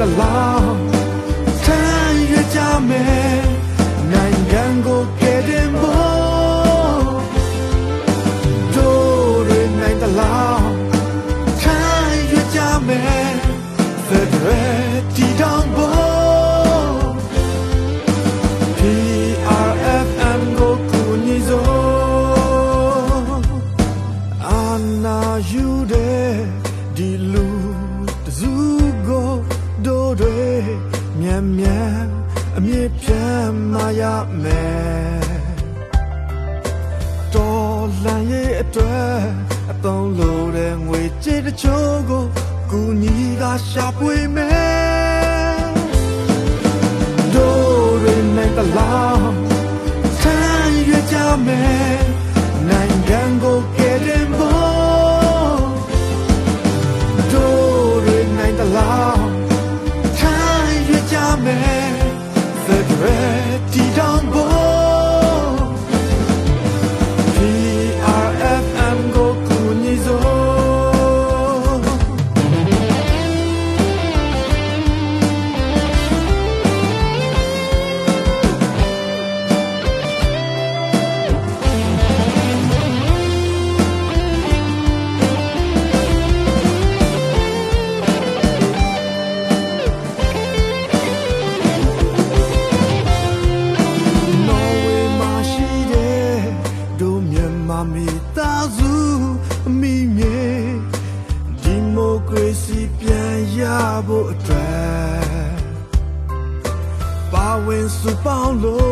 ลาวท่านอยู่จาเมนั่งกันก็เกิดโบโดเรื่องนั่งตลาวท่านอยู่จาเมเฟดเรที่ดองโบPRFM ก็คุณิโซอานาอยู่เดดีลูซูโกโดเรเมียเมียအမြင့်ပြတ်မရမယ်တော်လန်ရဲ့အတွက်အပေါင်းလို့တဲ့ငွေကြေးတချို့ကိုကူညီသာရှာဖွေမယ်တို့ရနိုင်တလားဆန်းရွကြမယ်နိုင်ငံကိုကယ်တင်ဖို့တို့ရနိုင်တလားဆန်းရွကြမယ်Ready down bow PRFM go kunizoမိသားစုအမိမြေဒီမိုကရေစီပြန်ရဖို့အတွက်ပါဝင်စုပေါင်းလို့